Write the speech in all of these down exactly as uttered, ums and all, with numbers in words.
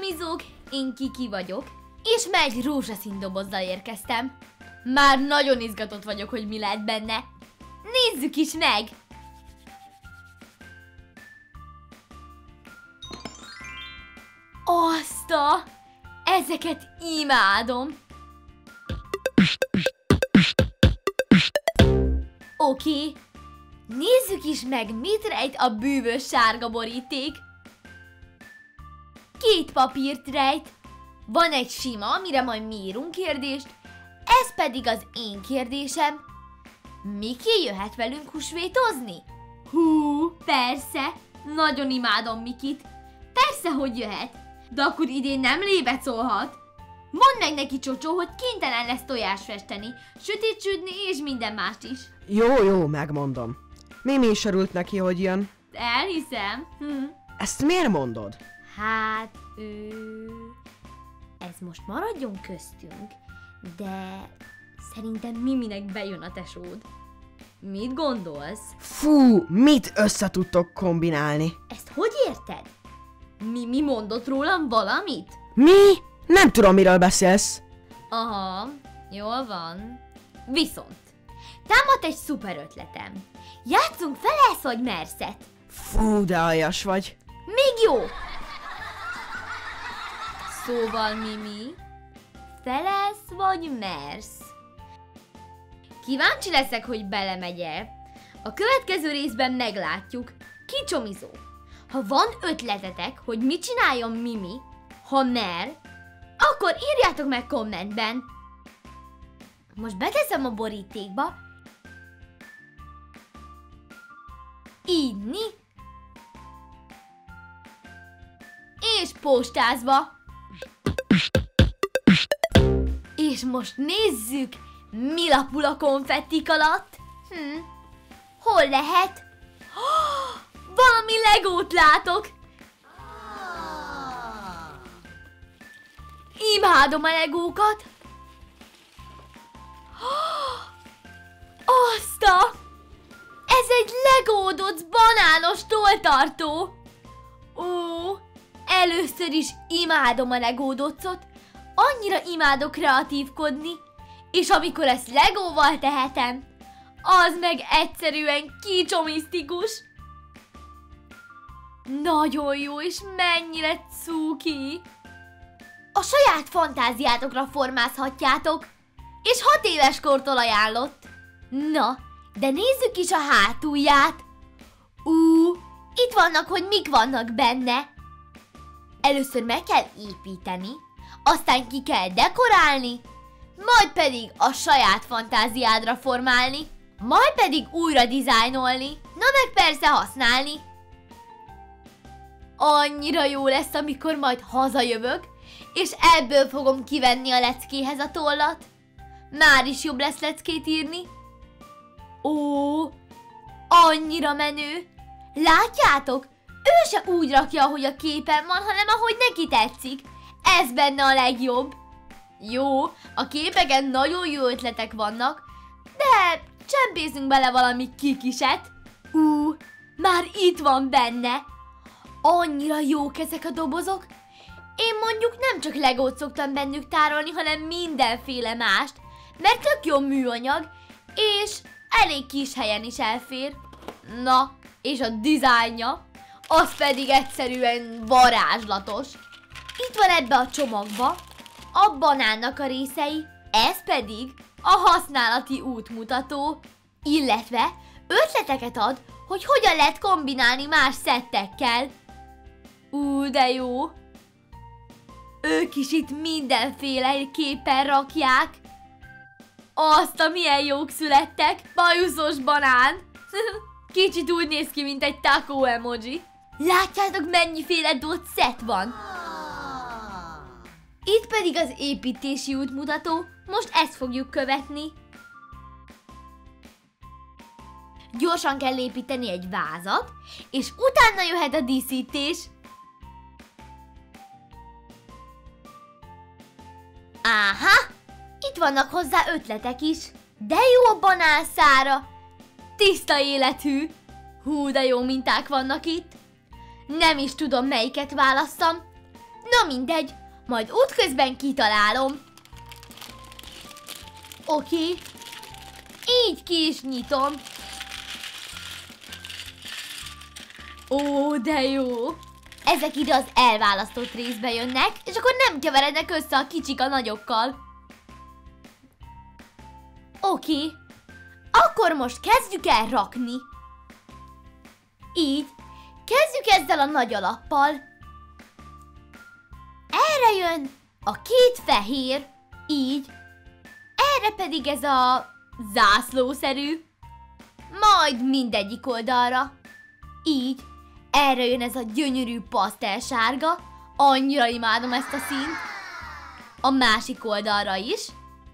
Kicsomizók, én Kiki vagyok, és már egy rózsaszín dobozzal érkeztem. Már nagyon izgatott vagyok, hogy mi lehet benne. Nézzük is meg! Azta! Ezeket imádom! Oké, okay. Nézzük is meg, mit rejt a bűvös sárga boríték. Két papírt rejt. Van egy sima, amire majd mi írunk kérdést, ez pedig az én kérdésem. Miki jöhet velünk húsvétozni? Hú, persze, nagyon imádom Mikit. Persze, hogy jöhet, de akkor idén nem lébecolhat. Mondd meg neki, Csocsó, hogy kénytelen lesz tojás festeni, sötétsüdni és minden mást is. Jó, jó, megmondom. Mimi is örült neki, hogy jön. Elhiszem. Hm. Ezt miért mondod? Hát, ő... ez most maradjon köztünk, de szerintem Miminek bejön a tesód. Mit gondolsz? Fú, mit össze tudtok kombinálni? Ezt hogy érted? Mimi mondott rólam valamit? Mi? Nem tudom, miről beszélsz. Aha, jól van. Viszont, támadt egy szuper ötletem. Játszunk felesz vagy merszet? Fú, de aljas vagy. Még jó! Szóval, Mimi, felesz vagy mersz? Kíváncsi leszek, hogy belemegy-e. A következő részben meglátjuk. Kicsomizó. Ha van ötletetek, hogy mit csináljon Mimi, ha mer, akkor írjátok meg kommentben. Most beteszem a borítékba. Inni. És postázva. És most nézzük, mi lapul a konfettik alatt. Hm. Hol lehet? Oh, valami legót látok. Imádom a legókat. Oh, azta! Ez egy legódott banános tolltartó. Ó, először is imádom a legódocot. Annyira imádok kreatívkodni. És amikor ezt legóval tehetem, az meg egyszerűen kicsomisztikus. Nagyon jó, és mennyire cuki. A saját fantáziátokra formázhatjátok, és hat éves kortól ajánlott. Na, de nézzük is a hátulját. Ú, itt vannak, hogy mik vannak benne. Először meg kell építeni, aztán ki kell dekorálni, majd pedig a saját fantáziádra formálni, majd pedig újra dizájnolni, na meg persze használni. Annyira jó lesz, amikor majd hazajövök, és ebből fogom kivenni a leckéhez a tollat. Már is jobb lesz leckét írni. Ó, annyira menő. Látjátok? Ő se úgy rakja, ahogy a képen van, hanem ahogy neki tetszik. Ez benne a legjobb. Jó, a képeken nagyon jó ötletek vannak, de csempészünk bele valami kikiset. Ú, már itt van benne. Annyira jók ezek a dobozok. Én mondjuk nem csak legót szoktam bennük tárolni, hanem mindenféle mást, mert tök jó műanyag, és elég kis helyen is elfér. Na, és a dizájnja, az pedig egyszerűen varázslatos. Itt van ebbe a csomagba a banánnak a részei, ez pedig a használati útmutató, illetve ötleteket ad, hogy hogyan lehet kombinálni más szettekkel. Ú, de jó! Ők is itt mindenféle képen rakják. Azt, a milyen jók születtek, bajuszos banán. Kicsit úgy néz ki, mint egy taco emoji. Látjátok, mennyiféle dot szett van? Itt pedig az építési útmutató, most ezt fogjuk követni. Gyorsan kell építeni egy vázat, és utána jöhet a díszítés. Áhá! Itt vannak hozzá ötletek is. De jó a banánszára! Tiszta életű! Hú, de jó minták vannak itt. Nem is tudom, melyiket válasszam, Na mindegy, majd útközben kitalálom. Oké. Így ki is nyitom. Ó, de jó. Ezek ide az elválasztott részbe jönnek, és akkor nem keverednek össze a kicsik a nagyokkal. Oké. Akkor most kezdjük el rakni. Így. Kezdjük ezzel a nagy alappal. Erre jön a két fehér. Így. Erre pedig ez a zászlószerű. Majd mindegyik oldalra. Így. Erre jön ez a gyönyörű pasztelsárga. Annyira imádom ezt a színt. A másik oldalra is.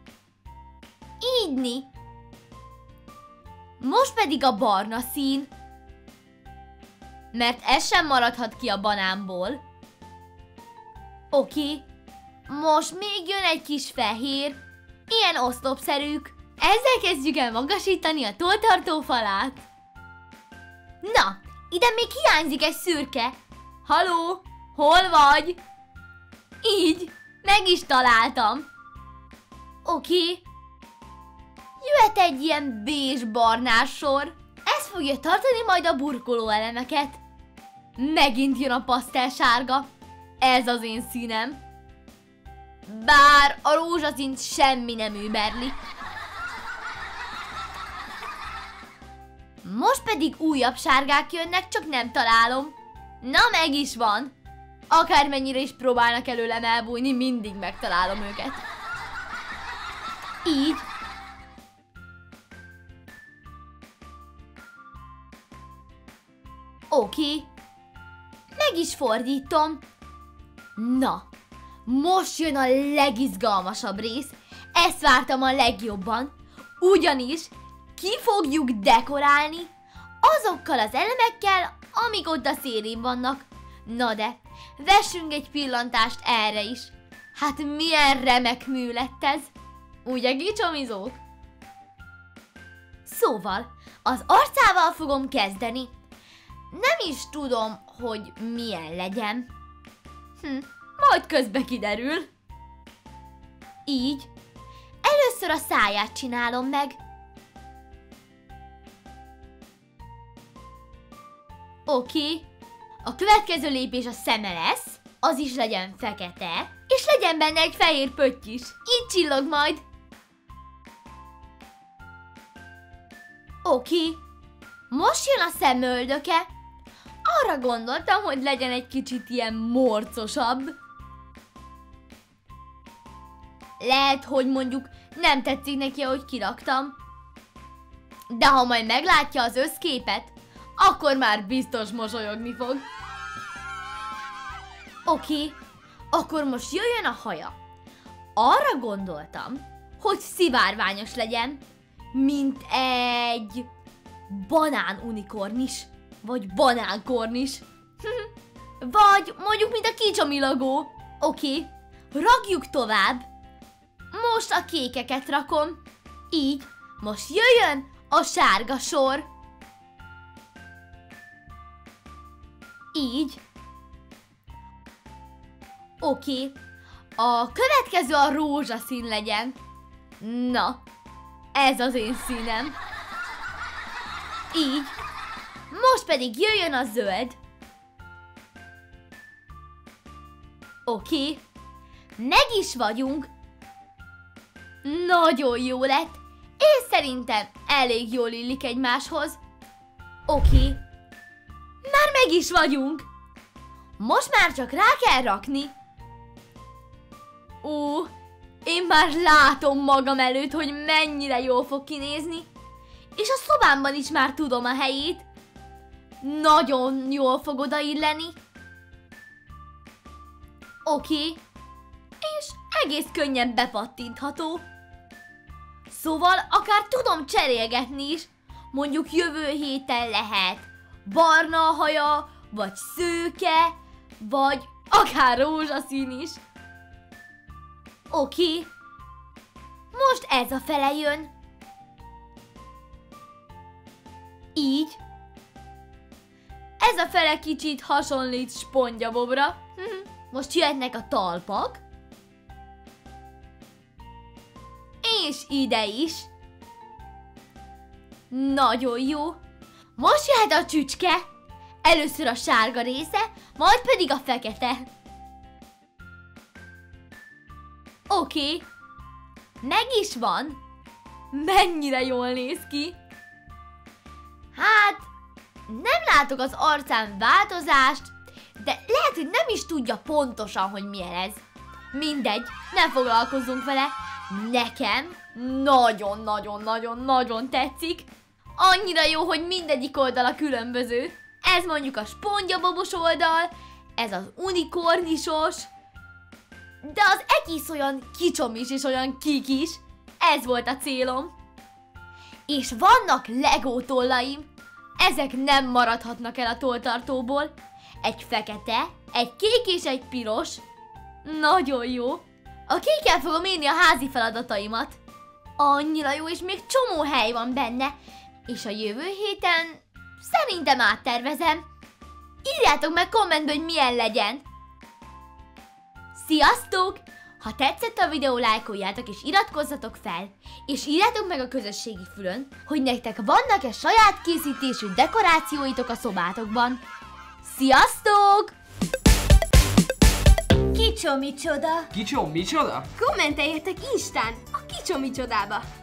Ígyni. Most pedig a barna szín. Mert ez sem maradhat ki a banánból. Oké. Most még jön egy kis fehér. Ilyen oszlopszerűk. Ezzel kezdjük el magasítani a tolltartó falát. Na, ide még hiányzik egy szürke. Haló, hol vagy? Így, meg is találtam. Oké. Jöhet egy ilyen bézs-barnás sor. Ez fogja tartani majd a burkoló elemeket. Megint jön a pasztelsárga. Ez az én színem. Bár a rózsaszínt semmi nem überli. Most pedig újabb sárgák jönnek, csak nem találom. Na, meg is van. Akármennyire is próbálnak előlem elbújni, mindig megtalálom őket. Így. Oké. Meg is fordítom. Na, most jön a legizgalmasabb rész. Ezt vártam a legjobban. Ugyanis ki fogjuk dekorálni azokkal az elemekkel, amik ott a szélén vannak. Na de, vessünk egy pillantást erre is. Hát milyen remek mű lett ez. Ugye, kicsomizók? Szóval, az arcával fogom kezdeni. Nem is tudom, hogy milyen legyen. Hm, majd közbe kiderül. Így. Először a száját csinálom meg. Oké. A következő lépés a szeme lesz. Az is legyen fekete. És legyen benne egy fehér pötty is. Így csillog majd. Oké. Most jön a szemöldöke. Arra gondoltam, hogy legyen egy kicsit ilyen morcosabb. Lehet, hogy mondjuk nem tetszik neki, ahogy kiraktam. De ha majd meglátja az összképet, akkor már biztos mosolyogni fog. Oké, akkor most jöjjön a haja. Arra gondoltam, hogy szivárványos legyen, mint egy banánunikornis. Vagy banánkornis. Vagy mondjuk, mint a kicsomilagó. Oké, rakjuk tovább. Most a kékeket rakom. Így, most jöjjön a sárga sor. Így. Oké, a következő a rózsaszín legyen. Na, ez az én színem. Így. Most pedig jöjjön a zöld. Oké. Meg is vagyunk. Nagyon jó lett. És szerintem elég jól illik egymáshoz. Oké. Már meg is vagyunk. Most már csak rá kell rakni. Ó, én már látom magam előtt, hogy mennyire jól fog kinézni. És a szobámban is már tudom a helyét. Nagyon jól fog odailleni. Oké. És egész könnyen bepattintható. Szóval akár tudom cserélgetni is. Mondjuk jövő héten lehet barna a haja, vagy szőke, vagy akár rózsaszín is. Oké. Most ez a fele jön. Így. Ez a fele kicsit hasonlít Spongyabobra. Most jöhetnek a talpak. És ide is. Nagyon jó. Most jöhet a csücske. Először a sárga része, majd pedig a fekete. Oké. Okay. Meg is van. Mennyire jól néz ki. Hát, nem látok az arcán változást, de lehet, hogy nem is tudja pontosan, hogy milyen ez. Mindegy, nem foglalkozzunk vele. Nekem nagyon-nagyon-nagyon-nagyon tetszik. Annyira jó, hogy mindegyik oldala különböző. Ez mondjuk a spongyabobos oldal, ez az unikornisos, de az egész olyan kicsomis és olyan kikis. Ez volt a célom. És vannak Lego tollaim. Ezek nem maradhatnak el a tolltartóból. Egy fekete, egy kék és egy piros. Nagyon jó. A kékkel fogom írni a házi feladataimat. Annyira jó, és még csomó hely van benne. És a jövő héten szerintem áttervezem. Írjátok meg kommentbe, hogy milyen legyen. Sziasztok! Ha tetszett a videó, lájkoljátok és iratkozzatok fel. És írjátok meg a közösségi fülön, hogy nektek vannak-e saját készítésű dekorációitok a szobátokban. Sziasztok! Kicsom micsoda? Kicsom micsoda? Kommenteljetek Instán a Kicsom micsodába!